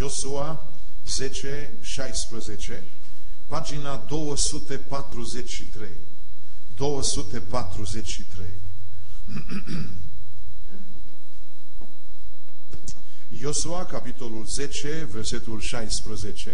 Iosua 10:16, pagina 243. 243. Iosua, capitolul 10, versetul 16.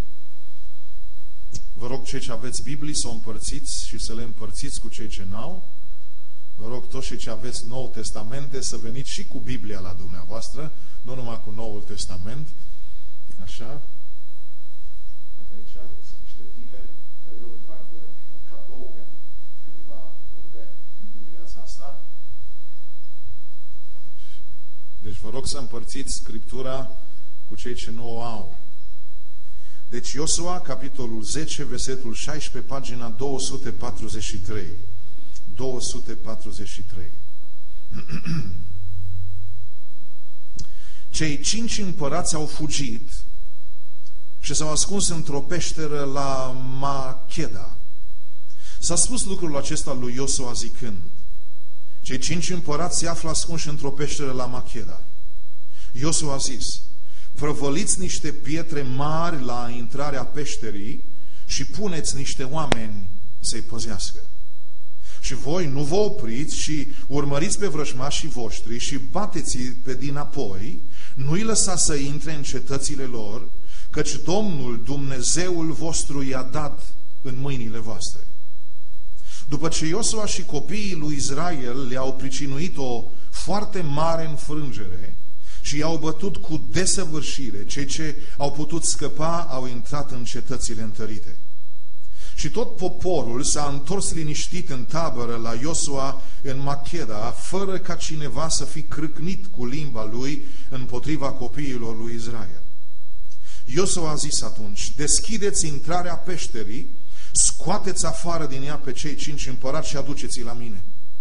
Vă rog, cei ce aveți Biblii să o împărțiți și să le împărțiți cu cei ce n-au. Vă rog, toți cei ce aveți Noul Testamente, să veniți și cu Biblia la dumneavoastră, nu numai cu Noul Testament. Așa. Aici sunt niște tineri, dar eu le fac un cadou pentru câteva minute în dimineața asta. Deci vă rog să împărțiți Scriptura cu cei ce nu o au. Deci Iosua, capitolul 10, versetul 16, pagina 243. 243. Cei 5 împărați au fugit și s-au ascuns într-o peșteră la Macheda. S-a spus lucrul acesta lui Iosua zicând: cei 5 împărați se află ascunși într-o peșteră la Macheda. Iosua a zis: prăvăliți niște pietre mari la intrarea peșterii și puneți niște oameni să-i păzească. Și voi nu vă opriți și urmăriți pe vrăjmașii voștri și bateți-i pe dinapoi, nu-i lăsați să intre în cetățile lor, căci Domnul, Dumnezeul vostru, i-a dat în mâinile voastre. După ce Iosua și copiii lui Israel le-au pricinuit o foarte mare înfrângere și i-au bătut cu desăvârșire, cei ce au putut scăpa au intrat în cetățile întărite. Și tot poporul s-a întors liniștit în tabără la Iosua în Macheda, fără ca cineva să fi crâcnit cu limba lui împotriva copiilor lui Israel. Iosua a zis atunci: deschideți intrarea peșterii, scoateți afară din ea pe cei 5 împărați și aduceți-i la mine.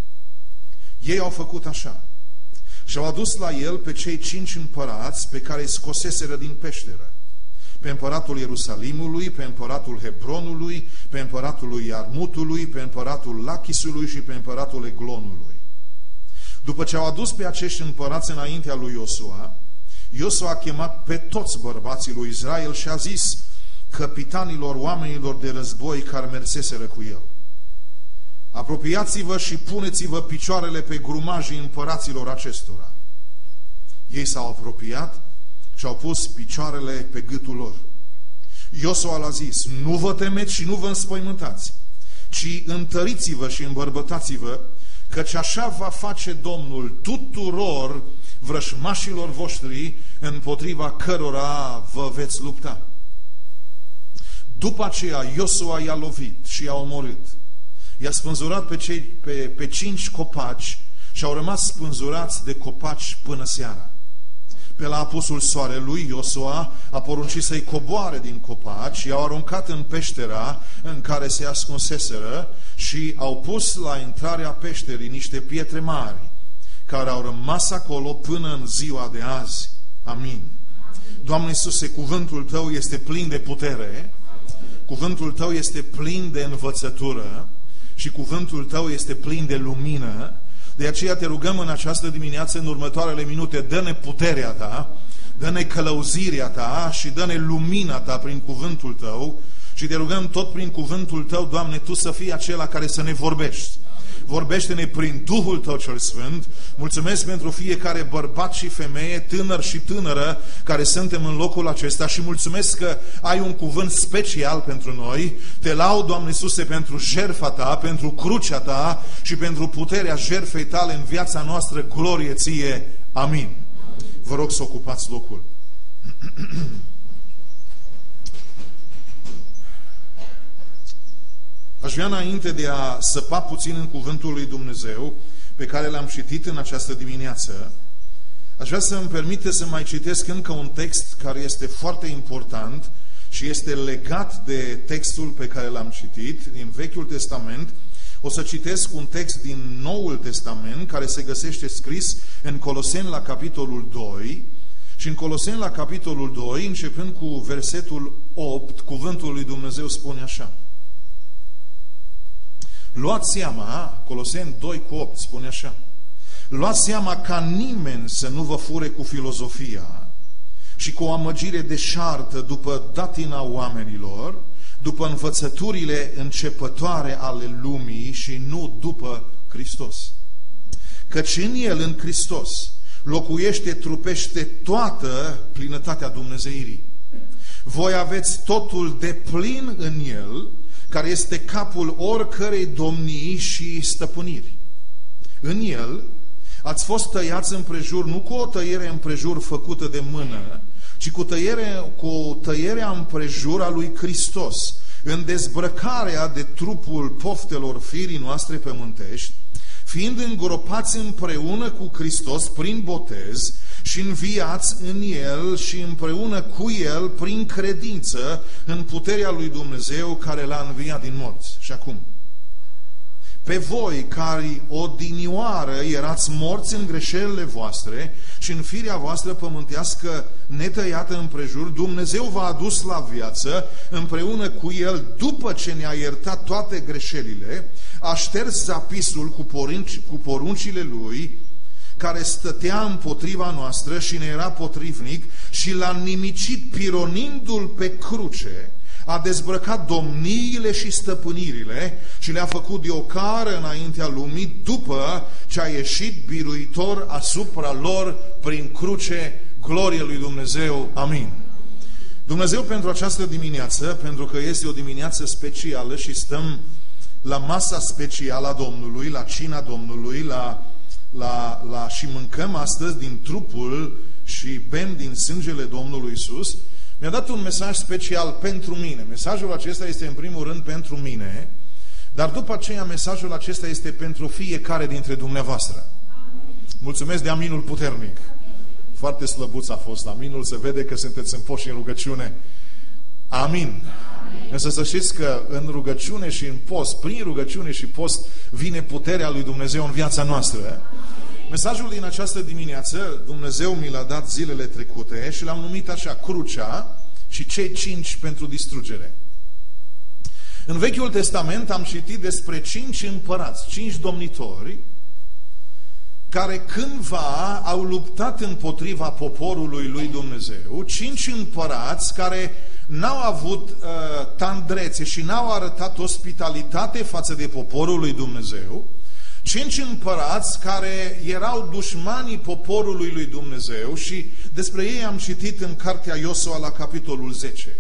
Ei au făcut așa și au adus la el pe cei 5 împărați pe care îi scoseseră din peșteră: pe împăratul Ierusalimului, pe împăratul Hebronului, pe împăratul lui Iarmutului, pe împăratul Lachisului și pe împăratul Eglonului. După ce au adus pe acești împărați înaintea lui Iosua, Iosua a chemat pe toți bărbații lui Israel și a zis căpitanilor oamenilor de război care merseseră cu el: apropiați-vă și puneți-vă picioarele pe grumajii împăraților acestora. Ei s-au apropiat și au pus picioarele pe gâtul lor. Iosua l-a zis: nu vă temeți și nu vă înspăimântați, ci întăriți-vă și îmbărbătați-vă, căci așa va face Domnul tuturor vrășmașilor voștri împotriva cărora vă veți lupta. După aceea Iosua i-a lovit și i-a omorât. I-a spânzurat pe 5 copaci și au rămas spânzurați de copaci până seara. Pe la apusul soarelui, Iosua a poruncit să-i coboare din copaci, i-au aruncat în peștera în care se ascunseseră și au pus la intrarea peșterii niște pietre mari, care au rămas acolo până în ziua de azi. Amin. Doamne Iisuse, cuvântul Tău este plin de putere, cuvântul Tău este plin de învățătură și cuvântul Tău este plin de lumină. De aceea te rugăm în această dimineață, în următoarele minute, dă-ne puterea Ta, dă-ne călăuzirea Ta și dă-ne lumina Ta prin cuvântul Tău și te rugăm tot prin cuvântul Tău, Doamne, Tu să fii acela care să ne vorbești. Vorbește-ne prin Duhul Tău cel Sfânt. Mulțumesc pentru fiecare bărbat și femeie, tânăr și tânără care suntem în locul acesta și mulțumesc că ai un cuvânt special pentru noi. Te laud, Doamne Iisuse, pentru jertfa Ta, pentru crucea Ta și pentru puterea jertfei Tale în viața noastră. Glorie Ție. Amin. Vă rog să ocupați locul. Aș vrea, înainte de a săpa puțin în cuvântul lui Dumnezeu pe care l-am citit în această dimineață, aș vrea să îmi permite să mai citesc încă un text care este foarte important și este legat de textul pe care l-am citit din Vechiul Testament. O să citesc un text din Noul Testament care se găsește scris în Coloseni la capitolul 2 și în Coloseni la capitolul 2, începând cu versetul 8, cuvântul lui Dumnezeu spune așa: luați seama, Coloseni 2:8 spune așa: luați seama ca nimeni să nu vă fure cu filozofia și cu o amăgire deșartă după datina oamenilor, după învățăturile începătoare ale lumii și nu după Hristos. Căci în El, în Hristos, locuiește, trupește toată plinătatea Dumnezeirii. Voi aveți totul de plin în El, care este capul oricărei domnii și stăpâniri. În El ați fost tăiați împrejur, nu cu o tăiere împrejur făcută de mână, ci cu tăierea împrejur a lui Hristos, în dezbrăcarea de trupul poftelor firii noastre pământești, fiind îngropați împreună cu Hristos prin botez și înviați în El și împreună cu El prin credință în puterea lui Dumnezeu care l-a înviat din morți. Și acum, pe voi care odinioară erați morți în greșelile voastre și în firea voastră pământească netăiată împrejur, Dumnezeu v-a adus la viață împreună cu El după ce ne-a iertat toate greșelile, a șters zapisul cu poruncile Lui care stătea împotriva noastră și ne era potrivnic și l-a nimicit pironindu-l pe cruce, a dezbrăcat domniile și stăpânirile și le-a făcut de ocară înaintea lumii după ce a ieșit biruitor asupra lor prin cruce, glorie lui Dumnezeu. Amin. Dumnezeu pentru această dimineață, pentru că este o dimineață specială și stăm la masa specială a Domnului, la cina Domnului, și mâncăm astăzi din trupul și bem din sângele Domnului Iisus, mi-a dat un mesaj special pentru mine. Mesajul acesta este în primul rând pentru mine, dar după aceea mesajul acesta este pentru fiecare dintre dumneavoastră. Mulțumesc de aminul puternic. Foarte slăbuț a fost aminul, se vede că sunteți în post și în rugăciune. Amin. Însă să știți că în rugăciune și în post, prin rugăciune și post, vine puterea lui Dumnezeu în viața noastră. Mesajul din această dimineață, Dumnezeu mi l-a dat zilele trecute și l-am numit așa, Crucea și cei 5 pentru distrugere. În Vechiul Testament am citit despre 5 împărați, 5 domnitori, care cândva au luptat împotriva poporului lui Dumnezeu, 5 împărați care n-au avut tandrețe și n-au arătat ospitalitate față de poporul lui Dumnezeu, 5 împărați care erau dușmanii poporului lui Dumnezeu și despre ei am citit în cartea Iosua la capitolul 10.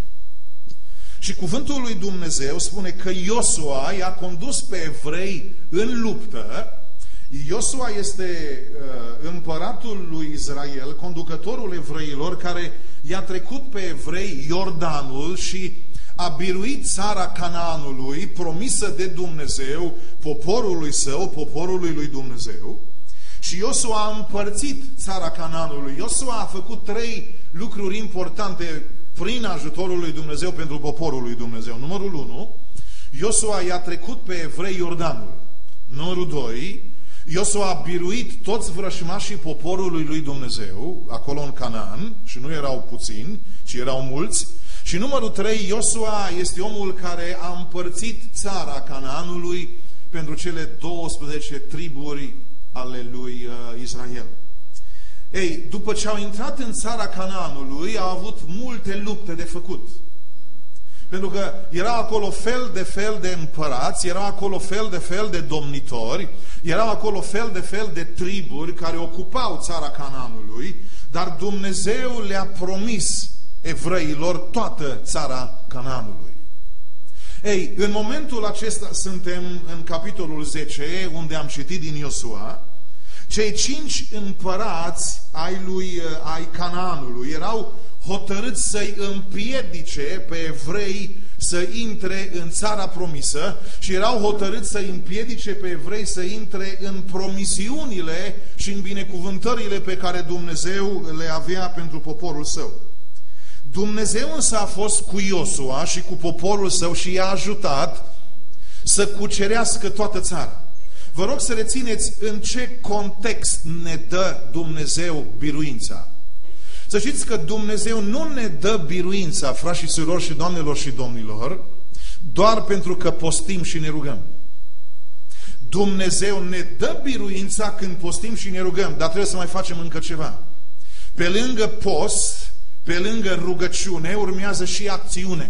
Și cuvântul lui Dumnezeu spune că Iosua i-a condus pe evrei în luptă. Iosua este împăratul lui Israel, conducătorul evreilor, care i-a trecut pe evrei Iordanul și a biruit țara Canaanului, promisă de Dumnezeu, poporului său, poporului lui Dumnezeu. Și Iosua a împărțit țara Canaanului. Iosua a făcut 3 lucruri importante prin ajutorul lui Dumnezeu pentru poporul lui Dumnezeu. Numărul 1, Iosua i-a trecut pe evrei Iordanul. Numărul 2, Iosua a biruit toți vrășmașii poporului lui Dumnezeu, acolo în Canaan, și nu erau puțini, ci erau mulți. Și numărul 3, Iosua este omul care a împărțit țara Canaanului pentru cele 12 triburi ale lui Israel. Ei, după ce au intrat în țara Canaanului, au avut multe lupte de făcut. Pentru că erau acolo fel de împărați, erau acolo fel de domnitori, erau acolo fel de triburi care ocupau țara Canaanului, dar Dumnezeu le-a promis evreilor toată țara Canaanului. Ei, în momentul acesta suntem în capitolul 10, unde am citit din Iosua, cei 5 împărați ai Canaanului erau hotărâți să-i împiedice pe evrei să intre în țara promisă și erau hotărâți să-i împiedice pe evrei să intre în promisiunile și în binecuvântările pe care Dumnezeu le avea pentru poporul său. Dumnezeu însă a fost cu Iosua și cu poporul său și i-a ajutat să cucerească toată țara. Vă rog să rețineți în ce context ne dă Dumnezeu biruința. Să știți că Dumnezeu nu ne dă biruința, frați și surori și doamnelor și domnilor, doar pentru că postim și ne rugăm. Dumnezeu ne dă biruința când postim și ne rugăm, dar trebuie să mai facem încă ceva. Pe lângă post, Pe lângă rugăciune urmează și acțiune.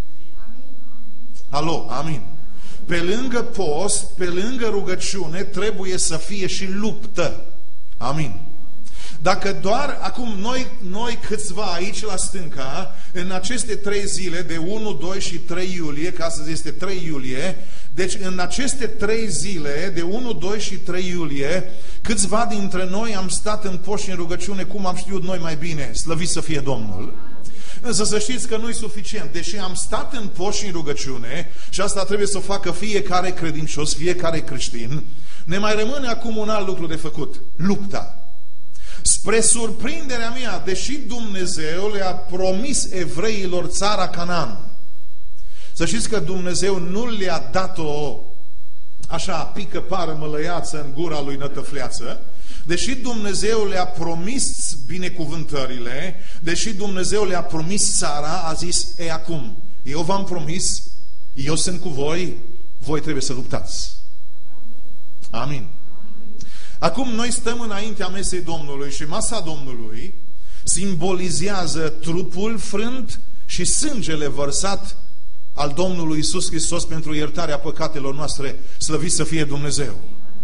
Alo, amin. Pe lângă post, pe lângă rugăciune, trebuie să fie și luptă. Amin. Dacă doar, acum noi câțiva aici la stânca, în aceste 3 zile, de 1, 2 și 3 iulie, că astăzi este 3 iulie, deci în aceste 3 zile, de 1, 2 și 3 iulie, câțiva dintre noi am stat în post și în rugăciune, cum am știut noi mai bine, slăvit să fie Domnul. Însă să știți că nu e suficient. Deși am stat în post și în rugăciune, și asta trebuie să o facă fiecare credincios, fiecare creștin, ne mai rămâne acum un alt lucru de făcut. Lupta. Spre surprinderea mea, deși Dumnezeu le-a promis evreilor țara Canaan, să știți că Dumnezeu nu le-a dat-o așa pică-pară mălăiață în gura lui nătăfleață. Deși Dumnezeu le-a promis binecuvântările, deși Dumnezeu le-a promis țara, a zis, ei acum, eu v-am promis, eu sunt cu voi, voi trebuie să luptați. Amin. Acum noi stăm înaintea mesei Domnului și masa Domnului simbolizează trupul frânt și sângele vărsat al Domnului Iisus Hristos pentru iertarea păcatelor noastre. Slăvit să fie Dumnezeu!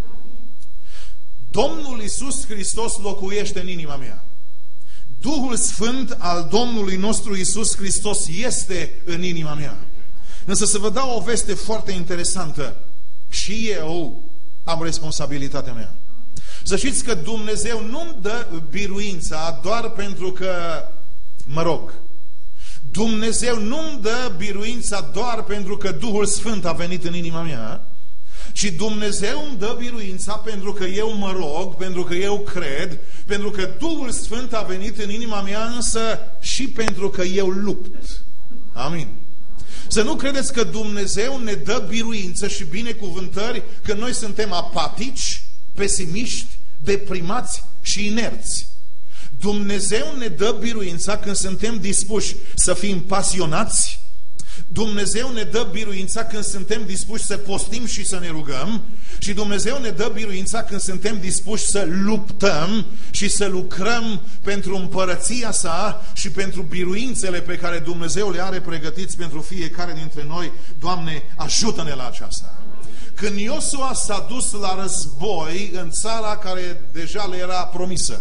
Domnul Iisus Hristos locuiește în inima mea. Duhul Sfânt al Domnului nostru Iisus Hristos este în inima mea. Însă să vă dau o veste foarte interesantă. Și eu am responsabilitatea mea. Să știți că Dumnezeu nu-mi dă biruința doar pentru că mă rog. Dumnezeu nu-mi dă biruința doar pentru că Duhul Sfânt a venit în inima mea, și Dumnezeu îmi dă biruința pentru că eu mă rog, pentru că eu cred, pentru că Duhul Sfânt a venit în inima mea, însă și pentru că eu lupt. Amin. Să nu credeți că Dumnezeu ne dă biruință și binecuvântări când noi suntem apatici, pesimiști, deprimați și inerți. Dumnezeu ne dă biruința când suntem dispuși să fim pasionați. Dumnezeu ne dă biruința când suntem dispuși să postim și să ne rugăm, și Dumnezeu ne dă biruința când suntem dispuși să luptăm și să lucrăm pentru împărăția sa și pentru biruințele pe care Dumnezeu le are pregătiți pentru fiecare dintre noi. Doamne, ajută-ne la aceasta! Când Iosua s-a dus la război în țara care deja le era promisă,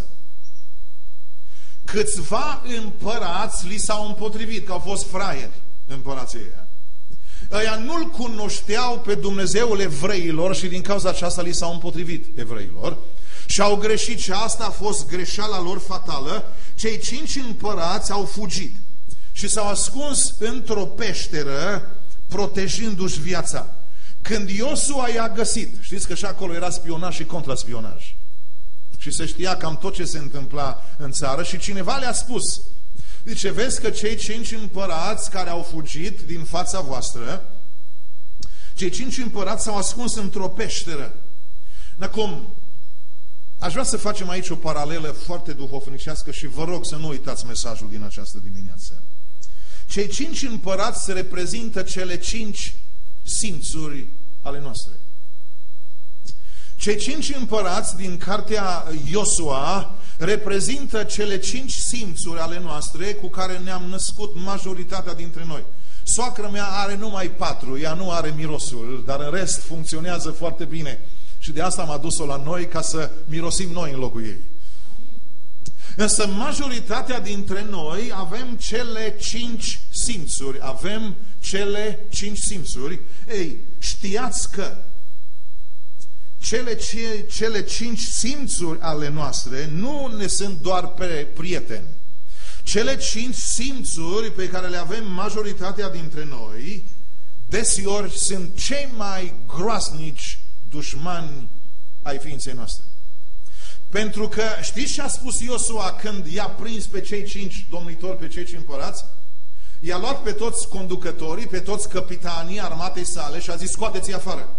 câțiva împărați li s-au împotrivit, că au fost fraieri împărații ăia. Ăia nu-L cunoșteau pe Dumnezeul evreilor și din cauza aceasta li s-au împotrivit evreilor și au greșit, și asta a fost greșeala lor fatală. Cei 5 împărați au fugit și s-au ascuns într-o peșteră protejându-și viața. Când Iosua i-a găsit, știți că și acolo era spionaj și contraspionaj și se știa cam tot ce se întâmpla în țară, și cineva le-a spus, zice, vezi că cei 5 împărați care au fugit din fața voastră, cei 5 împărați s-au ascuns într-o peșteră. Acum, aș vrea să facem aici o paralelă foarte duhovnicească și vă rog să nu uitați mesajul din această dimineață. Cei 5 împărați se reprezintă cele 5 simțuri ale noastre. Cei 5 împărați din cartea Iosua reprezintă cele 5 simțuri ale noastre cu care ne-am născut majoritatea dintre noi. Soacră mea are numai 4, ea nu are mirosul, dar în rest funcționează foarte bine. Și de asta am adus-o la noi, ca să mirosim noi în locul ei. Însă majoritatea dintre noi avem cele 5 simțuri. Avem cele 5 simțuri. Ei, știați că cele 5 simțuri ale noastre nu ne sunt doar prieteni. Cele 5 simțuri pe care le avem majoritatea dintre noi, deseori sunt cei mai groaznici dușmani ai ființei noastre. Pentru că știți ce a spus Iosua când i-a prins pe cei 5 domnitori, pe cei 5 împărați? I-a luat pe toți conducătorii, pe toți capitanii armatei sale și a zis, scoateți-i afară.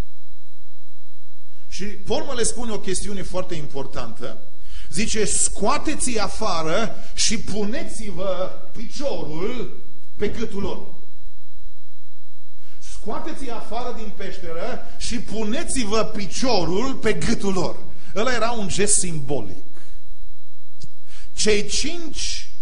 Și Paul le spune o chestiune foarte importantă. Zice, scoateți-i afară și puneți-vă piciorul pe gâtul lor. Scoateți-i afară din peșteră și puneți-vă piciorul pe gâtul lor. Ăla era un gest simbolic. Cei 5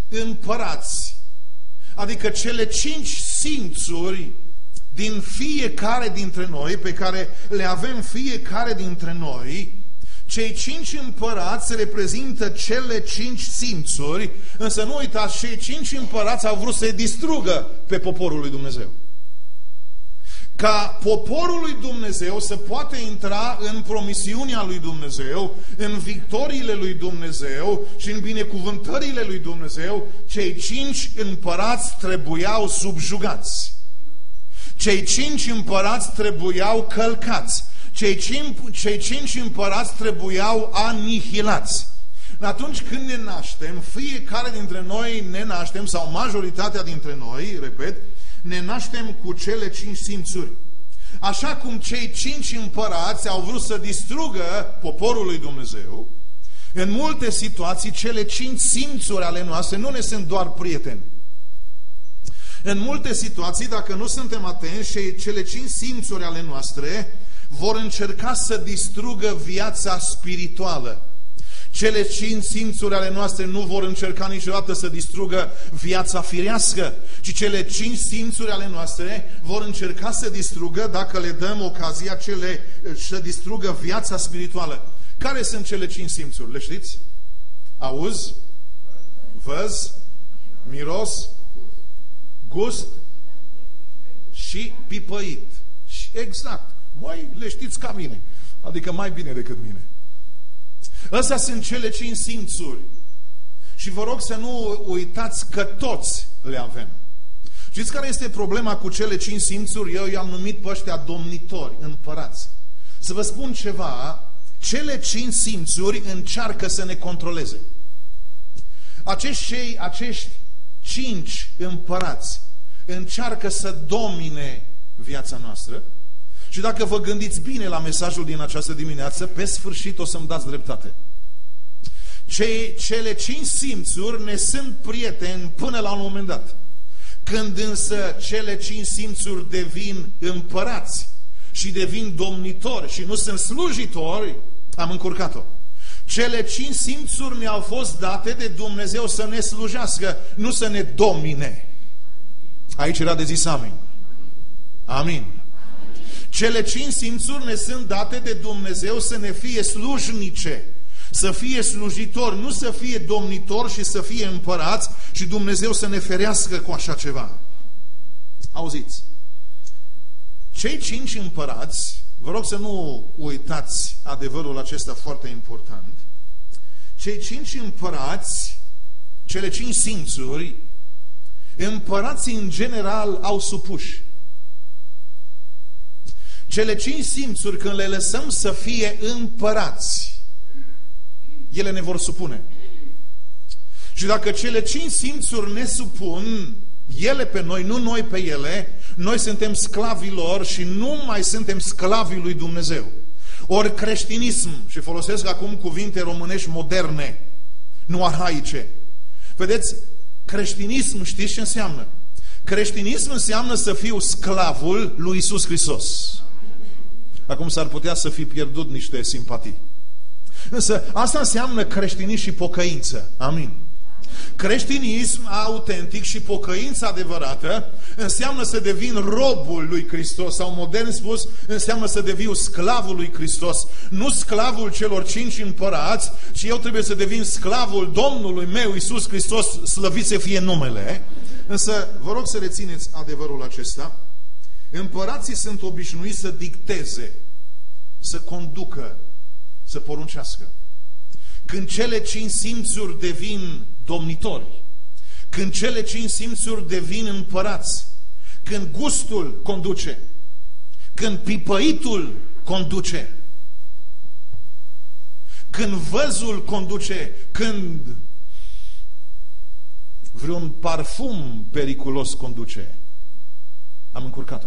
împărați, adică cele 5 simțuri din fiecare dintre noi, pe care le avem fiecare dintre noi, cei 5 împărați reprezintă cele 5 simțuri, însă nu uitați, cei 5 împărați au vrut să-i distrugă pe poporul lui Dumnezeu. Ca poporul lui Dumnezeu să poată intra în promisiunea lui Dumnezeu, în victoriile lui Dumnezeu și în binecuvântările lui Dumnezeu, cei 5 împărați trebuiau subjugați. Cei 5 împărați trebuiau călcați. Cei 5 împărați trebuiau anihilați. Atunci când ne naștem, fiecare dintre noi ne naștem, sau majoritatea dintre noi, repet, ne naștem cu cele 5 simțuri. Așa cum cei 5 împărați au vrut să distrugă poporul lui Dumnezeu, în multe situații cele 5 simțuri ale noastre nu ne sunt doar prieteni. În multe situații, dacă nu suntem atenți, cele 5 simțuri ale noastre vor încerca să distrugă viața spirituală. Cele 5 simțuri ale noastre nu vor încerca niciodată să distrugă viața firească, ci cele 5 simțuri ale noastre vor încerca să distrugă, dacă le dăm ocazia, să distrugă viața spirituală. Care sunt cele 5 simțuri? Le știți? Auzi, văz, miros, gust și pipăit. Exact. Voi le știți ca mine. Adică mai bine decât mine. Astea sunt cele 5 simțuri. Și vă rog să nu uitați că toți le avem. Știți care este problema cu cele 5 simțuri? Eu i-am numit pe ăștia domnitori, împărați. Să vă spun ceva, cele 5 simțuri încearcă să ne controleze. Acești 5 împărați încearcă să domine viața noastră. Și dacă vă gândiți bine la mesajul din această dimineață, pe sfârșit o să-mi dați dreptate. Cele 5 simțuri ne sunt prieteni până la un moment dat. Când însă cele 5 simțuri devin împărați și devin domnitori și nu sunt slujitori, am încurcat-o. Cele 5 simțuri ne-au fost date de Dumnezeu să ne slujească, nu să ne domine. Aici era de zis amin. Amin. Cele 5 simțuri ne sunt date de Dumnezeu să ne fie slujnice, să fie slujitori, nu să fie domnitori și să fie împărați, și Dumnezeu să ne ferească cu așa ceva. Auziți, cei 5 împărați, vă rog să nu uitați adevărul acesta foarte important, cei 5 împărați, cele 5 simțuri, împărații în general au supuși. Cele 5 simțuri, când le lăsăm să fie împărați, ele ne vor supune. Și dacă cele 5 simțuri ne supun, ele pe noi, nu noi pe ele, noi suntem sclavii lor și nu mai suntem sclavii lui Dumnezeu. Ori creștinism, și folosesc acum cuvinte românești moderne, nu arhaice. Vedeți, creștinism, știți ce înseamnă? Creștinism înseamnă să fiu sclavul lui Iisus Hristos. Acum s-ar putea să fi pierdut niște simpatii. Însă asta înseamnă creștinism și pocăință. Amin. Creștinism autentic și pocăință adevărată înseamnă să devin robul lui Hristos, sau modern spus, înseamnă să deviu sclavul lui Hristos. Nu sclavul celor 5 împărați, ci eu trebuie să devin sclavul Domnului meu, Iisus Hristos, slăvit să fie numele. Însă vă rog să rețineți adevărul acesta. Împărații sunt obișnuiți să dicteze, să conducă, să poruncească. Când cele 5 simțuri devin domnitori, când cele 5 simțuri devin împărați, când gustul conduce, când pipăitul conduce, când văzul conduce, când vreun parfum periculos conduce, am încurcat-o.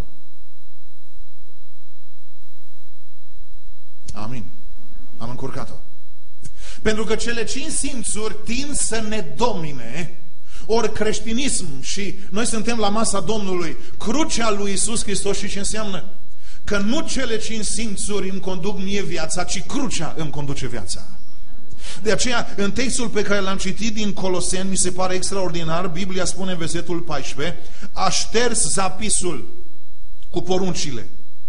Amin. Am încurcat-o. Pentru că cele 5 simțuri tind să ne domine, ori creștinism, și noi suntem la masa Domnului, crucea lui Iisus Hristos, și ce înseamnă? Că nu cele 5 simțuri îmi conduc mie viața, ci crucea îmi conduce viața. De aceea, în textul pe care l-am citit din Coloseni, mi se pare extraordinar, Biblia spune în versetul 14, a șters zapisul cu poruncile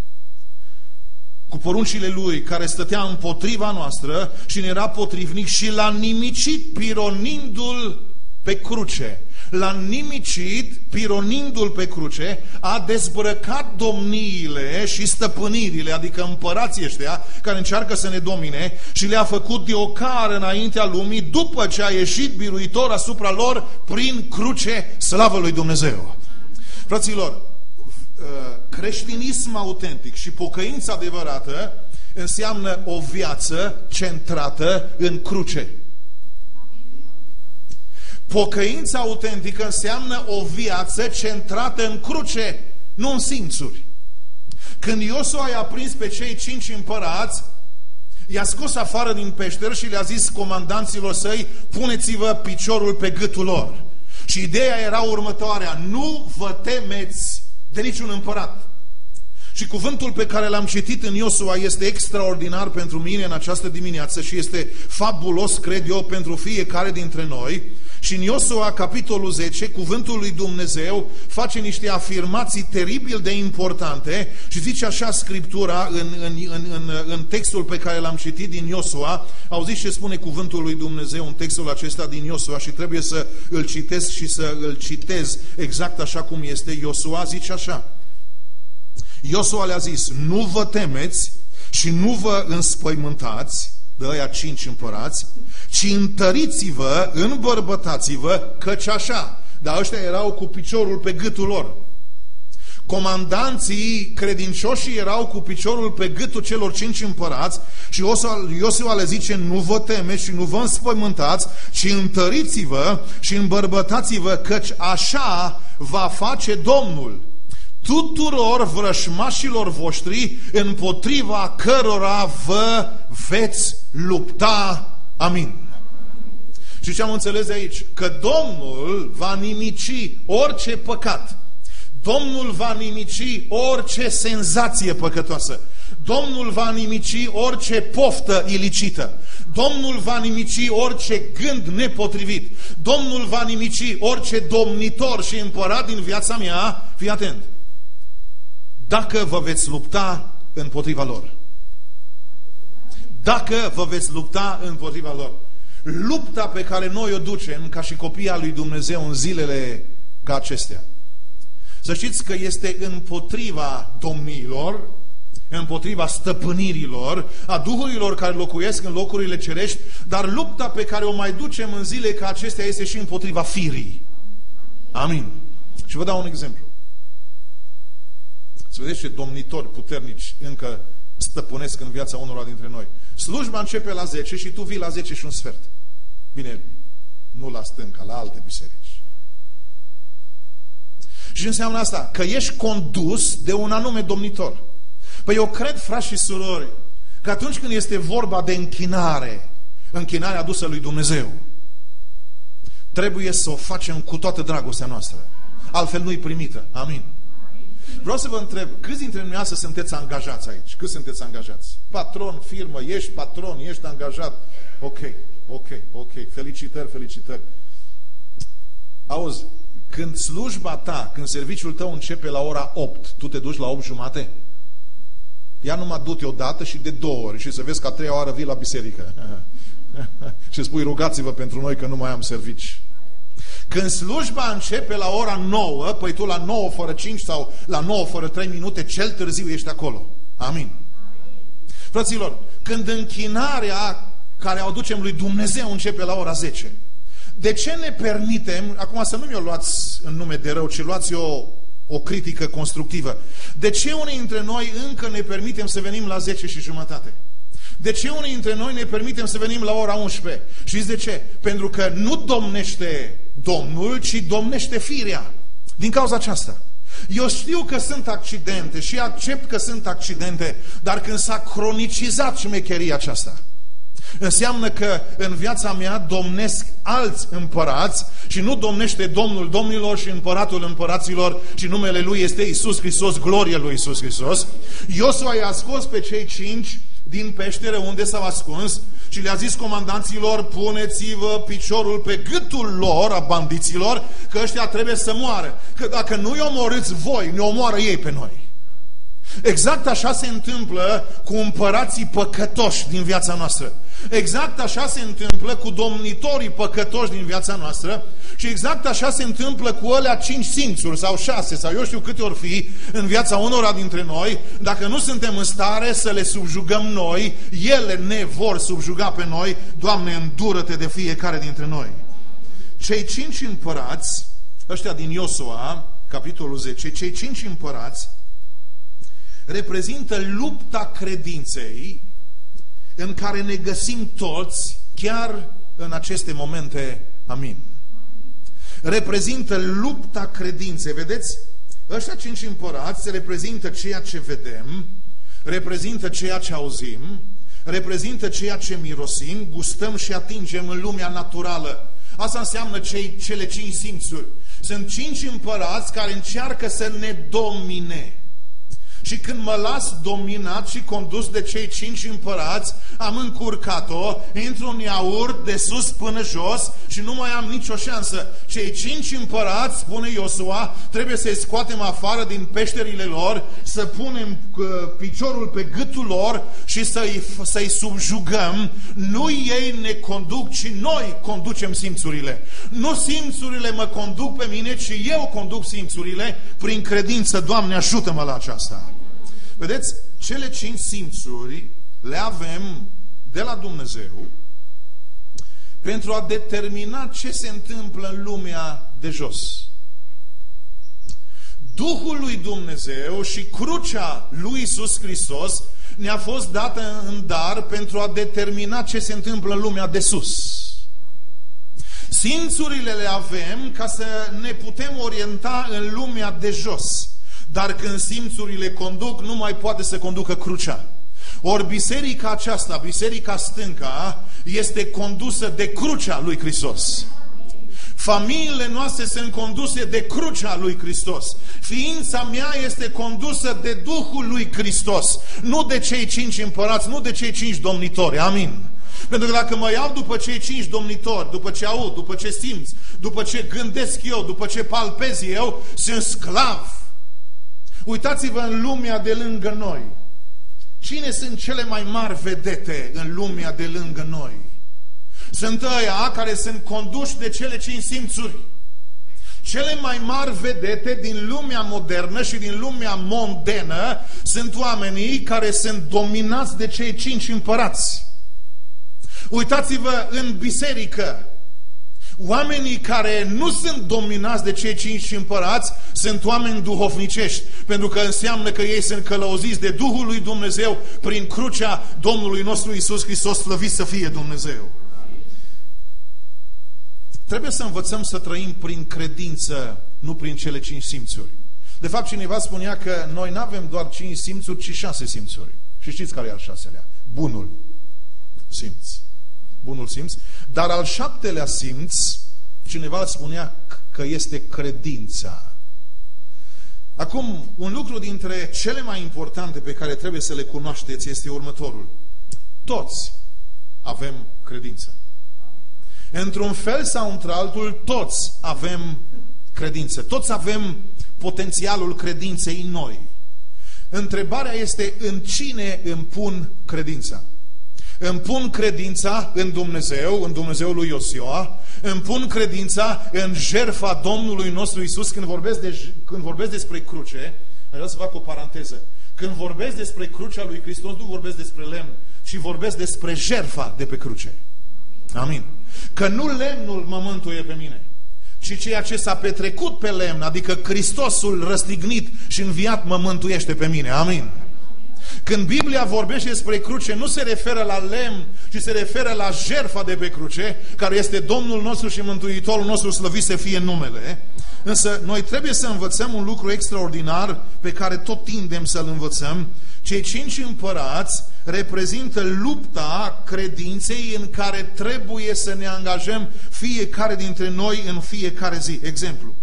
lui, care stătea împotriva noastră și ne era potrivnic, și l-a nimicit pironindu-l pe cruce. L-a nimicit pironindu-l pe cruce, a dezbrăcat domniile și stăpânirile, adică împărații ăștia care încearcă să ne domine, și le-a făcut de ocară înaintea lumii după ce a ieșit biruitor asupra lor prin cruce, slavă lui Dumnezeu. Fraților, creștinism autentic și pocăința adevărată înseamnă o viață centrată în cruce. Pocăința autentică înseamnă o viață centrată în cruce, nu în simțuri. Când Iosua i-a prins pe cei 5 împărați, i-a scos afară din peșteră și le-a zis comandanților săi, puneți-vă piciorul pe gâtul lor. Și ideea era următoarea: nu vă temeți de niciun împărat. Și cuvântul pe care l-am citit în Iosua este extraordinar pentru mine în această dimineață și este fabulos, cred eu, pentru fiecare dintre noi. Și în Iosua, capitolul 10, cuvântul lui Dumnezeu face niște afirmații teribil de importante și zice așa Scriptura în textul pe care l-am citit din Iosua. Auziți ce spune cuvântul lui Dumnezeu în textul acesta din Iosua și trebuie să îl citesc și să îl citez exact așa cum este. Iosua zice așa: Iosua le-a zis, nu vă temeți și nu vă înspăimântați de ăia 5 împărați, ci întăriți-vă, îmbărbătați-vă, căci așa. Dar ăștia erau cu piciorul pe gâtul lor. Comandanții credincioși erau cu piciorul pe gâtul celor 5 împărați și Iosua le zice, nu vă temeți și nu vă înspăimântați, ci întăriți-vă și îmbărbătați-vă, căci așa va face Domnul tuturor vrășmașilor voștri împotriva cărora vă veți lupta. Amin. Și ce am înțeles de aici? Că Domnul va nimici orice păcat. Domnul va nimici orice senzație păcătoasă. Domnul va nimici orice poftă ilicită. Domnul va nimici orice gând nepotrivit. Domnul va nimici orice domnitor și împărat din viața mea. Fii atent. Dacă vă veți lupta împotriva lor. Dacă vă veți lupta împotriva lor. Lupta pe care noi o ducem ca și copiii al lui Dumnezeu în zilele ca acestea. Să știți că este împotriva domniilor, împotriva stăpânirilor, a duhurilor care locuiesc în locurile cerești, dar lupta pe care o mai ducem în zile ca acestea este și împotriva firii. Amin. Și vă dau un exemplu. Să vedeți ce domnitori puternici încă stăpânesc în viața unora dintre noi. Slujba începe la 10 și tu vii la 10 și un sfert. Bine, nu la stânga, la alte biserici. Și înseamnă asta, că ești condus de un anume domnitor. Păi eu cred, frați și surori, că atunci când este vorba de închinare, închinarea adusă lui Dumnezeu, trebuie să o facem cu toată dragostea noastră. Altfel nu-i primită. Amin. Vreau să vă întreb, câți dintre dumneavoastră sunteți angajați aici? Câți sunteți angajați? Patron, firmă, ești patron, ești angajat. Ok. Felicitări. Auzi, când slujba ta, când serviciul tău începe la ora 8, tu te duci la 8:30? Ia numai du-te odată și de 2 ori și să vezi că a 3-a oară vii la biserică. Și spui, rugați-vă pentru noi că nu mai am servici. Când slujba începe la ora 9, păi tu la 9 fără 5 sau la 9 fără 3 minute, cel târziu ești acolo. Amin. Fraților, când închinarea care o aducem lui Dumnezeu începe la ora 10, de ce ne permitem, acum să nu mi-o luați în nume de rău, ci luați o critică constructivă, de ce unii dintre noi încă ne permitem să venim la 10:30? De ce unii dintre noi ne permitem să venim la ora 11? Știți de ce? Pentru că nu domnește Domnul, ci domnește firea. Din cauza aceasta. Eu știu că sunt accidente și accept că sunt accidente, dar când s-a cronicizat șmecheria aceasta, înseamnă că în viața mea domnesc alți împărați și nu domnește Domnul domnilor și împăratul împăraților și numele Lui este Iisus Hristos, glorie Lui Iisus Hristos. Iosua i-a scos pe cei 5 din peșteră unde s-au ascuns și le-a zis comandanților: puneți-vă piciorul pe gâtul lor, a bandiților, că ăștia trebuie să moară. Că dacă nu-i omorâți voi, ne omoară ei pe noi. Exact așa se întâmplă cu împărații păcătoși din viața noastră. Exact așa se întâmplă cu domnitorii păcătoși din viața noastră și exact așa se întâmplă cu alea 5 simțuri sau 6 sau eu știu câte ori fi în viața unora dintre noi. Dacă nu suntem în stare să le subjugăm noi, ele ne vor subjuga pe noi. Doamne, îndură-te de fiecare dintre noi. Cei 5 împărați, ăștia din Iosua, capitolul 10, cei 5 împărați reprezintă lupta credinței în care ne găsim toți chiar în aceste momente. Amin. Reprezintă lupta credinței. Vedeți? Ăștia 5 împărați reprezintă ceea ce vedem, reprezintă ceea ce auzim, reprezintă ceea ce mirosim, gustăm și atingem în lumea naturală. Asta înseamnă cele 5 simțuri. Sunt 5 împărați care încearcă să ne domine. Și când mă las dominat și condus de cei 5 împărați, am încurcat-o, intru în iaurt de sus până jos și nu mai am nicio șansă. Cei 5 împărați, spune Iosua, trebuie să-i scoatem afară din peșterile lor, să punem piciorul pe gâtul lor și să-i subjugăm. Nu ei ne conduc, ci noi conducem simțurile. Nu simțurile mă conduc pe mine, ci eu conduc simțurile prin credință. Doamne, ajută-mă la aceasta! Vedeți, cele 5 simțuri le avem de la Dumnezeu pentru a determina ce se întâmplă în lumea de jos. Duhul lui Dumnezeu și crucea lui Iisus Hristos ne-a fost dată în dar pentru a determina ce se întâmplă în lumea de sus. Simțurile le avem ca să ne putem orienta în lumea de jos. Dar când simțurile conduc, nu mai poate să conducă crucea. Ori biserica aceasta, biserica stânca, este condusă de crucea lui Hristos. Familiile noastre sunt conduse de crucea lui Hristos. Ființa mea este condusă de Duhul lui Hristos. Nu de cei 5 împărați, nu de cei 5 domnitori. Amin. Pentru că dacă mă iau după cei 5 domnitori, după ce aud, după ce simț, după ce gândesc eu, după ce palpez eu, sunt sclav. Uitați-vă în lumea de lângă noi. Cine sunt cele mai mari vedete în lumea de lângă noi? Sunt ăia care sunt conduși de cele 5 simțuri. Cele mai mari vedete din lumea modernă și din lumea mondenă sunt oamenii care sunt dominați de cei 5 împărați. Uitați-vă în biserică. Oamenii care nu sunt dominați de cei 5 împărați sunt oameni duhovnicești, pentru că înseamnă că ei sunt călăuziți de Duhul lui Dumnezeu prin crucea Domnului nostru Iisus Hristos, slăvit să fie Dumnezeu. Trebuie să învățăm să trăim prin credință, nu prin cele 5 simțuri. De fapt, cineva spunea că noi nu avem doar 5 simțuri, ci 6 simțuri. Și știți care e al 6-lea? Bunul simț. Bunul simț. Dar al 7-lea simț, cineva spunea că este credința. Acum, un lucru dintre cele mai importante pe care trebuie să le cunoașteți este următorul. Toți avem credință. Într-un fel sau într-altul, toți avem credință. Toți avem potențialul credinței în noi. Întrebarea este: în cine îmi pun credința? Îmi pun credința în Dumnezeu, în Dumnezeul lui Iosua, îmi pun credința în jertfa Domnului nostru Iisus. Când vorbesc despre cruce, aș vrea să fac o paranteză. Când vorbesc despre crucea lui Hristos, nu vorbesc despre lemn, ci vorbesc despre jertfa de pe cruce. Amin. Că nu lemnul mă mântuie pe mine, ci ceea ce s-a petrecut pe lemn, adică Hristosul răstignit și înviat, mă mântuiește pe mine. Amin. Când Biblia vorbește despre cruce, nu se referă la lemn, ci se referă la jertfa de pe cruce, care este Domnul nostru și Mântuitorul nostru, slăvit să fie numele. Însă noi trebuie să învățăm un lucru extraordinar pe care tot tindem să-l învățăm. Cei 5 împărați reprezintă lupta credinței în care trebuie să ne angajăm fiecare dintre noi în fiecare zi. Exemplu: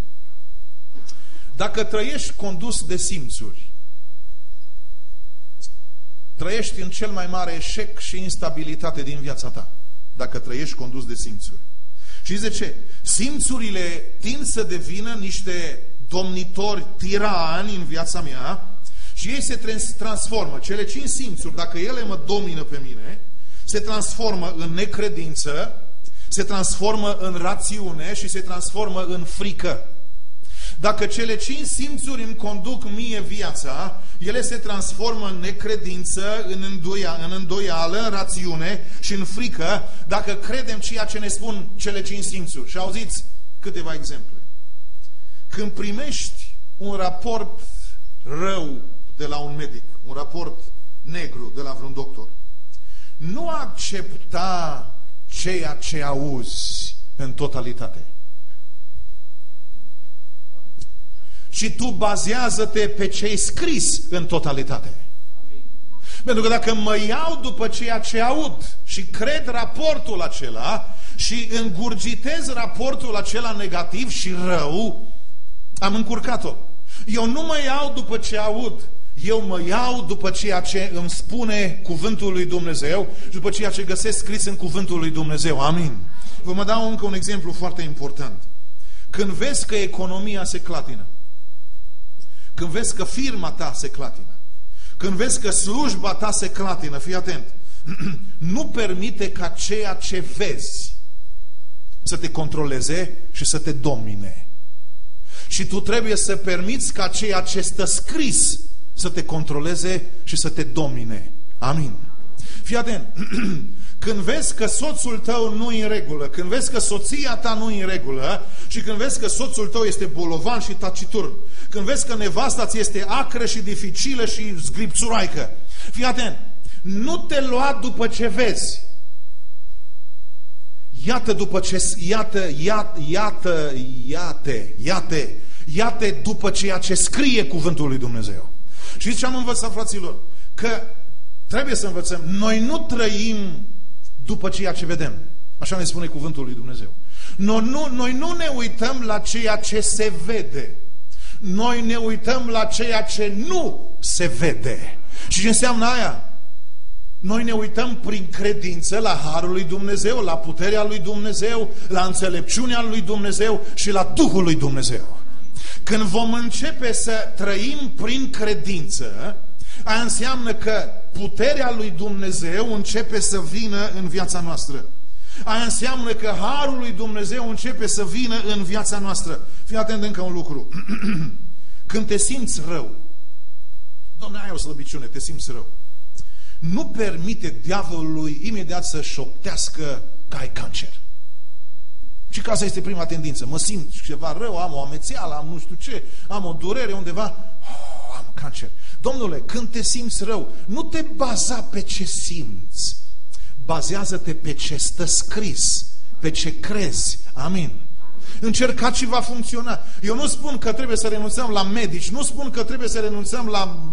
dacă trăiești condus de simțuri, trăiești în cel mai mare eșec și instabilitate din viața ta, dacă trăiești condus de simțuri. Și de ce? Simțurile tind să devină niște domnitori tirani în viața mea și ei se transformă. Cele 5 simțuri, dacă ele mă domină pe mine, se transformă în necredință, se transformă în rațiune și se transformă în frică. Dacă cele 5 simțuri îmi conduc mie viața, ele se transformă în necredință, în îndoială, în rațiune și în frică, dacă credem ceea ce ne spun cele 5 simțuri. Și auziți câteva exemple. Când primești un raport rău de la un medic, un raport negru de la vreun doctor, nu accepta ceea ce auzi în totalitate. Și tu bazează-te pe ce-ai scris în totalitate. Amin. Pentru că dacă mă iau după ceea ce aud și cred raportul acela și îngurgitez raportul acela negativ și rău, am încurcat-o. Eu nu mă iau după ce aud, eu mă iau după ceea ce îmi spune cuvântul lui Dumnezeu și după ceea ce găsesc scris în cuvântul lui Dumnezeu. Amin. Vă mă dau încă un exemplu foarte important. Când vezi că economia se clatină, când vezi că firma ta se clatină, când vezi că slujba ta se clatină, fii atent, nu permite ca ceea ce vezi să te controleze și să te domine. Și tu trebuie să permiți ca ceea ce stă scris să te controleze și să te domine. Amin. Fii atent, când vezi că soțul tău nu e în regulă, când vezi că soția ta nu e în regulă și când vezi că soțul tău este bolovan și taciturn, când vezi că nevasta ți este acră și dificilă și zgripțuraică, fii atent, nu te lua după ce vezi. Iată după ce, iată după ceea ce scrie cuvântul lui Dumnezeu. Și ce am învățat, fraților? Că trebuie să învățăm. Noi nu trăim după ceea ce vedem. Așa ne spune cuvântul lui Dumnezeu. Noi nu ne uităm la ceea ce se vede. Noi ne uităm la ceea ce nu se vede. Și ce înseamnă aia? Noi ne uităm prin credință la harul lui Dumnezeu, la puterea lui Dumnezeu, la înțelepciunea lui Dumnezeu și la Duhul lui Dumnezeu. Când vom începe să trăim prin credință, aia înseamnă că puterea lui Dumnezeu începe să vină în viața noastră. Aia înseamnă că harul lui Dumnezeu începe să vină în viața noastră. Fii atent încă un lucru. Când te simți rău, Doamne, ai o slăbiciune, te simți rău, nu permite diavolului imediat să șoptească că ai cancer. Și că asta este prima tendință. Mă simt ceva rău, am o amețeală, am nu știu ce, am o durere undeva, am cancer. Domnule, când te simți rău, nu te baza pe ce simți. Bazează-te pe ce stă scris, pe ce crezi. Amin. Încercați și va funcționa. Eu nu spun că trebuie să renunțăm la medici, nu spun că trebuie să renunțăm la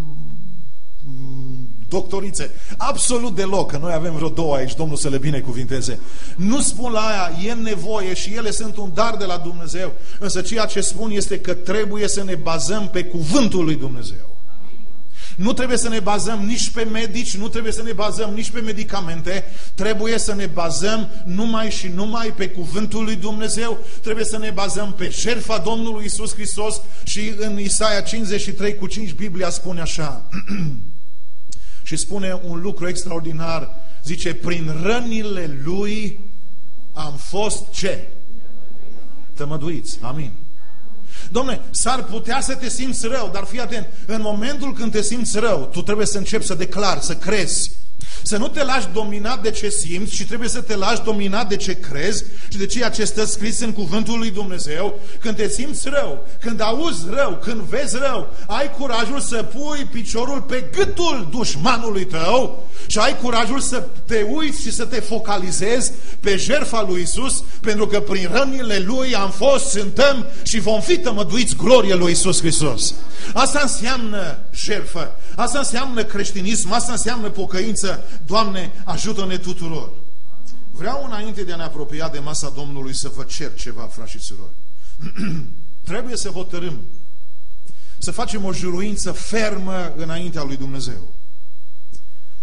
doctorițe. Absolut deloc, că noi avem vreo 2 aici, Domnul să le binecuvinteze. Nu spun la aia, e nevoie și ele sunt un dar de la Dumnezeu. Însă ceea ce spun este că trebuie să ne bazăm pe cuvântul lui Dumnezeu. Nu trebuie să ne bazăm nici pe medici, nu trebuie să ne bazăm nici pe medicamente, trebuie să ne bazăm numai și numai pe cuvântul lui Dumnezeu, trebuie să ne bazăm pe jertfa Domnului Iisus Hristos și în Isaia 53:5 Biblia spune așa și spune un lucru extraordinar, zice, prin rănile Lui am fost ce? Tămăduiți. Amin. Dom'le, s-ar putea să te simți rău, dar fii atent, în momentul când te simți rău, tu trebuie să începi să declari, să crezi. Să nu te lași dominat de ce simți, ci trebuie să te lași dominat de ce crezi și de ceea ce stă scris în cuvântul lui Dumnezeu. Când te simți rău, când auzi rău, când vezi rău, ai curajul să pui piciorul pe gâtul dușmanului tău și ai curajul să te uiți și să te focalizezi pe jertfa lui Iisus, pentru că prin rănile Lui am fost, suntem și vom fi tămăduiți glorie lui Iisus Hristos. Asta înseamnă jertfă, asta înseamnă creștinism, asta înseamnă pocăință. Doamne, ajută-ne tuturor. Vreau înainte de a ne apropia de masa Domnului să vă cer ceva, frați și surori. Trebuie să hotărâm, să facem o juruință fermă înaintea lui Dumnezeu.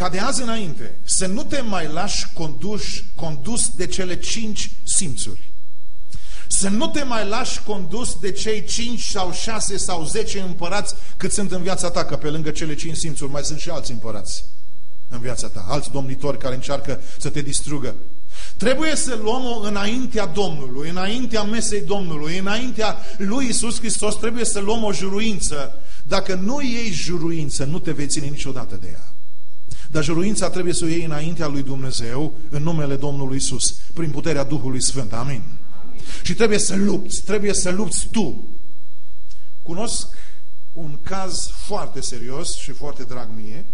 ca de azi înainte să nu te mai lași condus de cele 5 simțuri. Să nu te mai lași condus de cei 5 sau 6 sau 10 împărați cât sunt în viața ta, că pe lângă cele 5 simțuri mai sunt și alți împărați în viața ta, alți domnitori care încearcă să te distrugă. Trebuie să luăm-o înaintea Domnului, înaintea mesei Domnului, înaintea lui Iisus Hristos, trebuie să luăm o juruință. Dacă nu iei juruință, nu te vei ține niciodată de ea. Dar juruința trebuie să o iei înaintea lui Dumnezeu, în numele Domnului Iisus, prin puterea Duhului Sfânt. Amin. Și trebuie să lupți tu. Cunosc un caz foarte serios și foarte drag mie.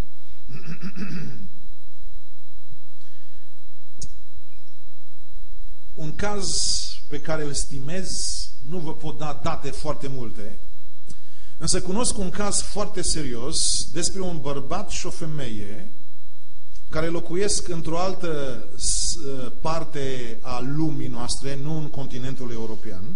Un caz pe care îl stimez, nu vă pot da date foarte multe, însă cunosc un caz foarte serios despre un bărbat și o femeie care locuiesc într-o altă parte a lumii noastre, nu în continentul european.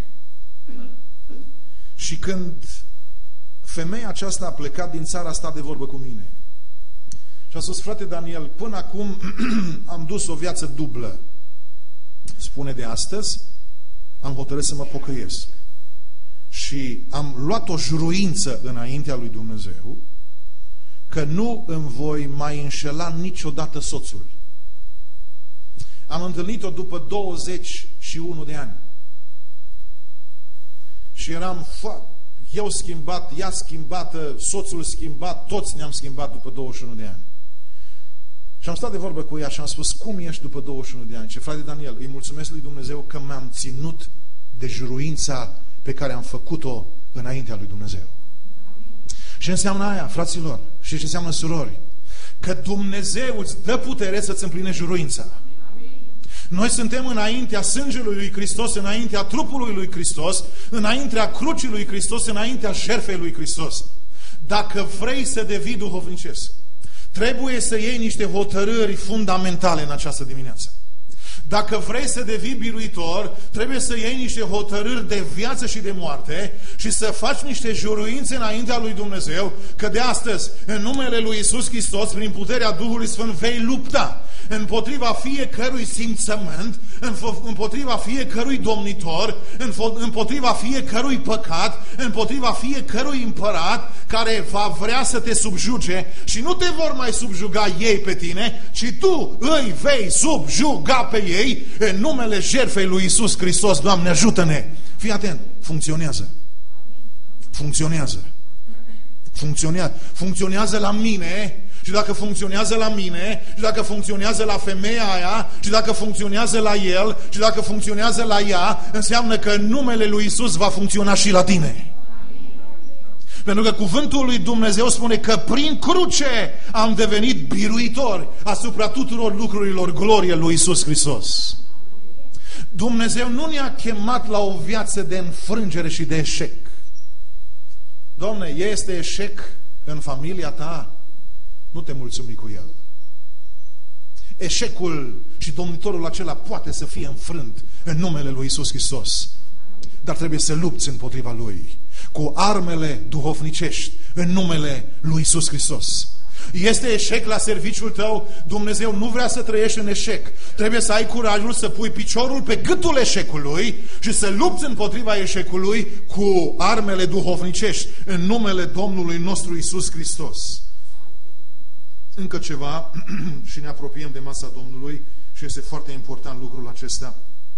Și când femeia aceasta a plecat din țară, a stat de vorbă cu mine. Și a spus: frate Daniel, până acum am dus o viață dublă. Spune, de astăzi am hotărât să mă pocăiesc. Și am luat o juruință înaintea lui Dumnezeu că nu îmi voi mai înșela niciodată soțul. Am întâlnit-o după 21 de ani. Și eram eu schimbat, ea schimbată, soțul schimbat, toți ne-am schimbat după 21 de ani. Și am stat de vorbă cu ea și am spus: cum ești după 21 de ani? Ce, frate Daniel, îi mulțumesc lui Dumnezeu că m-am ținut de juruința pe care am făcut-o înaintea lui Dumnezeu. Și înseamnă aia, fraților, și ce înseamnă surori? Că Dumnezeu îți dă putere să-ți împlinești juruința. Noi suntem înaintea sângelui lui Hristos, înaintea trupului lui Hristos, înaintea crucii lui Hristos, înaintea jertfei lui Hristos. Dacă vrei să devii duhovnicesc, trebuie să iei niște hotărâri fundamentale în această dimineață. Dacă vrei să devii biruitor, trebuie să iei niște hotărâri de viață și de moarte și să faci niște juruințe înaintea lui Dumnezeu, că de astăzi, în numele lui Iisus Hristos, prin puterea Duhului Sfânt, vei lupta împotriva fiecărui simțământ, împotriva fiecărui domnitor, împotriva fiecărui păcat, împotriva fiecărui împărat care va vrea să te subjuge și nu te vor mai subjuga ei pe tine, ci tu îi vei subjuga pe ei în numele jertfei lui Iisus Hristos. Doamne, ajută-ne! Fii atent! Funcționează! Funcționează! Funcționează la mine. Și dacă funcționează la mine, și dacă funcționează la femeia aia, și dacă funcționează la el, și dacă funcționează la ea, înseamnă că numele lui Iisus va funcționa și la tine. Pentru că cuvântul lui Dumnezeu spune că prin cruce am devenit biruitori asupra tuturor lucrurilor, glorie lui Iisus Hristos. Dumnezeu nu ne-a chemat la o viață de înfrângere și de eșec. Doamne, este eșec în familia ta? Nu te mulțumi cu el. Eșecul și domnitorul acela poate să fie înfrânt în numele lui Iisus Hristos. Dar trebuie să lupți împotriva lui cu armele duhovnicești în numele lui Iisus Hristos. Este eșec la serviciul tău? Dumnezeu nu vrea să trăiești în eșec. Trebuie să ai curajul să pui piciorul pe gâtul eșecului și să lupți împotriva eșecului cu armele duhovnicești în numele Domnului nostru Iisus Hristos. Încă ceva și ne apropiem de masa Domnului și este foarte important lucrul acesta.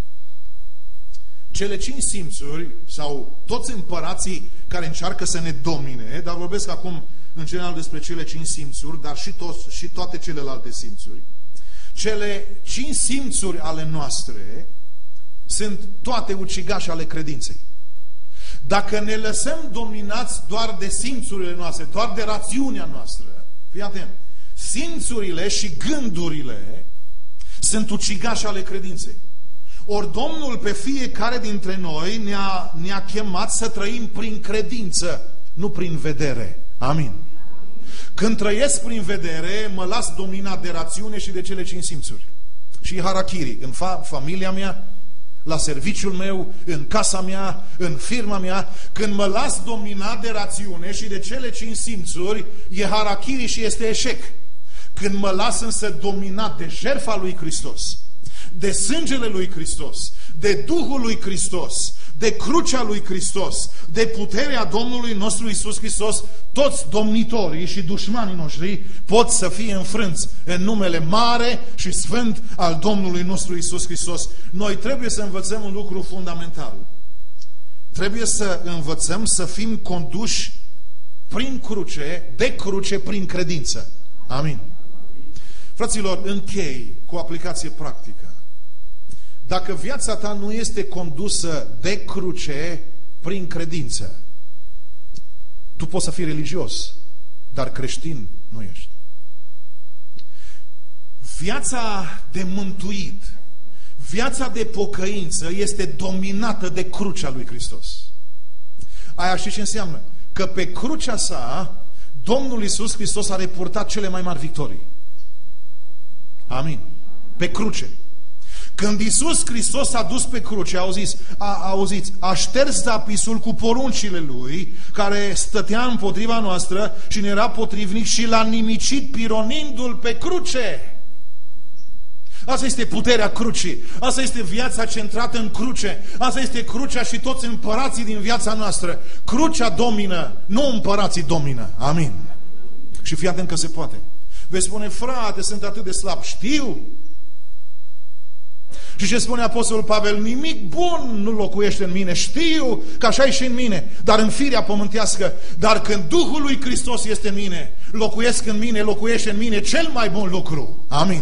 Cele 5 simțuri sau toți împărații care încearcă să ne domine, dar vorbesc acum în general despre cele 5 simțuri, dar și toate celelalte simțuri. Cele 5 simțuri ale noastre sunt toate ucigași ale credinței. Dacă ne lăsăm dominați doar de simțurile noastre, doar de rațiunea noastră, fii atent, simțurile și gândurile sunt ucigași ale credinței. Ori Domnul pe fiecare dintre noi ne-a chemat să trăim prin credință, nu prin vedere. Amin. Când trăiesc prin vedere, mă las dominat de rațiune și de cele 5 simțuri. Și harakiri în familia mea, la serviciul meu, în casa mea, în firma mea. Când mă las dominat de rațiune și de cele 5 simțuri, e harakiri și este eșec. Când mă las însă dominat de jertfa lui Hristos, de sângele lui Hristos, de Duhul lui Hristos, de crucea lui Hristos, de puterea Domnului nostru Iisus Hristos, toți domnitorii și dușmanii noștri pot să fie înfrânți în numele mare și sfânt al Domnului nostru Iisus Hristos. Noi trebuie să învățăm un lucru fundamental. Trebuie să învățăm să fim conduși prin cruce, de cruce, prin credință. Amin. Fraților, închei cu o aplicație practică. Dacă viața ta nu este condusă de cruce prin credință, tu poți să fii religios, dar creștin nu ești. Viața de mântuit, viața de pocăință este dominată de crucea lui Hristos. Aia știi ce înseamnă? Că pe crucea sa, Domnul Iisus Hristos a repurtat cele mai mari victorii. Amin. Pe cruce. Când Iisus Hristos a dus pe cruce, auziți, a șters zapisul cu poruncile Lui, care stătea împotriva noastră și ne era potrivnic și l-a nimicit pironindu-l pe cruce. Asta este puterea crucii. Asta este viața centrată în cruce. Asta este crucea și toți împărații din viața noastră. Crucea domină, nu împărații domină. Amin. Și fii atent că se poate. Vei spune, frate, sunt atât de slab. Știu. Și ce spune Apostolul Pavel? Nimic bun nu locuiește în mine. Știu că așa e și în mine, dar în firea pământească. Dar când Duhul lui Hristos este în mine, locuiește în mine cel mai bun lucru. Amin.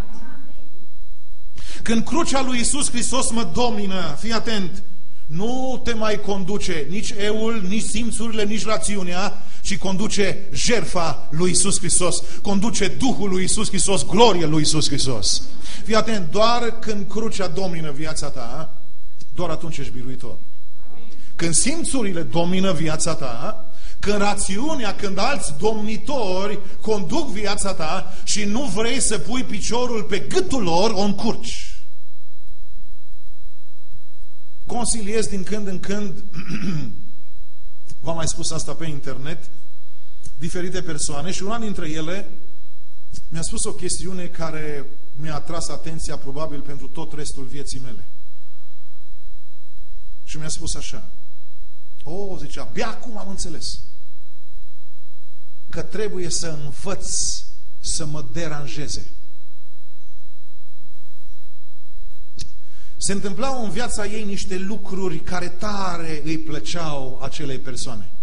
Când crucea lui Iisus Hristos mă domină, fii atent, nu te mai conduce nici eul, nici simțurile, nici rațiunea, ci conduce jertfa lui Iisus Hristos, conduce Duhul lui Iisus Hristos, gloria lui Iisus Hristos. Fii atent, doar când crucea domină viața ta, doar atunci ești biruitor. Când simțurile domină viața ta, când rațiunea, când alți domnitori conduc viața ta și nu vrei să pui piciorul pe gâtul lor, o încurci. Consiliez din când în când, v-am mai spus asta pe internet, diferite persoane și una dintre ele mi-a spus o chestiune care mi-a atras atenția probabil pentru tot restul vieții mele. Și mi-a spus așa, zicea, abia acum am înțeles că trebuie să învăț să mă deranjeze. Se întâmplau în viața ei niște lucruri care tare îi plăceau acelei persoane.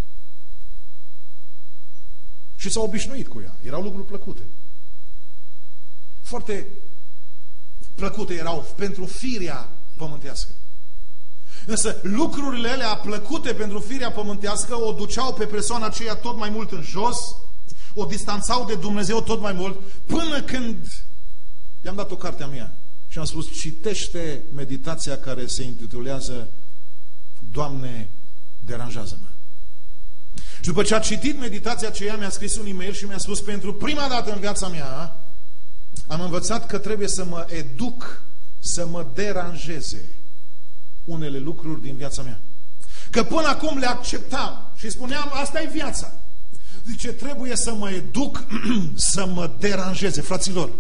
Și s-au obișnuit cu ea. Erau lucruri plăcute. Foarte plăcute erau pentru firea pământească. Însă lucrurile alea plăcute pentru firea pământească o duceau pe persoana aceea tot mai mult în jos, o distanțau de Dumnezeu tot mai mult, până când i-am dat o carte a mea. Și am spus, citește meditația care se intitulează Doamne, deranjează-mă. Și după ce a citit meditația aceea, mi-a scris un e-mail și mi-a spus, pentru prima dată în viața mea, am învățat că trebuie să mă educ să mă deranjeze unele lucruri din viața mea. Că până acum le acceptam și spuneam, asta e viața. Zice, trebuie să mă educ să mă deranjeze. Fraților,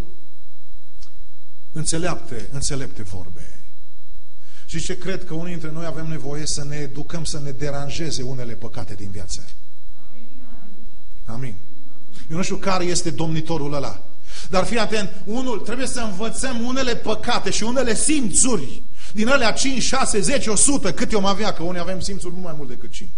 înțelepte vorbe. Și ce cred că unii dintre noi avem nevoie să ne educăm să ne deranjeze unele păcate din viață. Amin. Eu nu știu care este domnitorul ăla. Dar fii atent, trebuie să învățăm unele păcate și unele simțuri din alea 5, 6, 10, 100, cât eu mă avea, că unii avem simțuri mult mai mult decât 5.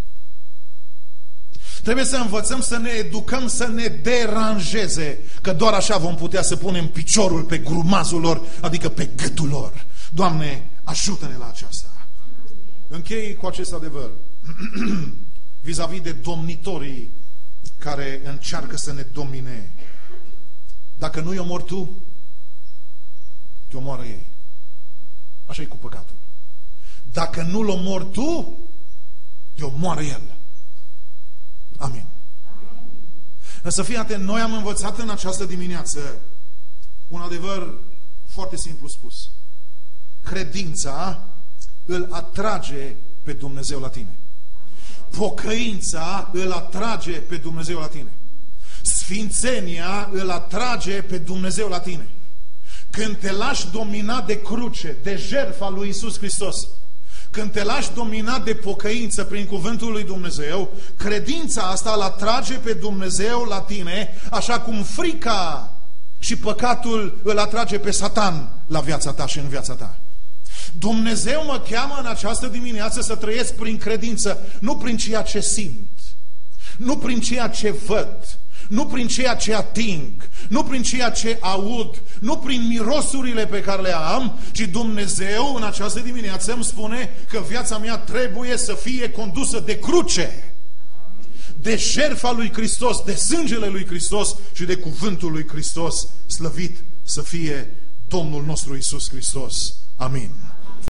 Trebuie să învățăm să ne educăm să ne deranjeze, că doar așa vom putea să punem piciorul pe grumazul lor, adică pe gâtul lor. Doamne, ajută-ne la aceasta. Închei cu acest adevăr. Vis-a-vis de domnitorii care încearcă să ne domine. Dacă nu-i omori tu, te omoară ei. Așa e cu păcatul. Dacă nu-l omori tu, te omoară el. Amin. Însă fii atent, noi am învățat în această dimineață un adevăr foarte simplu spus. Credința îl atrage pe Dumnezeu la tine. Pocăința îl atrage pe Dumnezeu la tine. Sfințenia îl atrage pe Dumnezeu la tine. Când te lași domina de cruce, de jertfa lui Iisus Hristos, când te lași domina de pocăință prin cuvântul lui Dumnezeu, credința asta îl atrage pe Dumnezeu la tine, așa cum frica și păcatul îl atrage pe Satan la viața ta și în viața ta. Dumnezeu mă cheamă în această dimineață să trăiesc prin credință, nu prin ceea ce simt, nu prin ceea ce văd, nu prin ceea ce ating, nu prin ceea ce aud, nu prin mirosurile pe care le am, ci Dumnezeu în această dimineață îmi spune că viața mea trebuie să fie condusă de cruce, de jertfa lui Hristos, de sângele lui Hristos și de cuvântul lui Hristos, slăvit să fie Domnul nostru Iisus Hristos. Amin.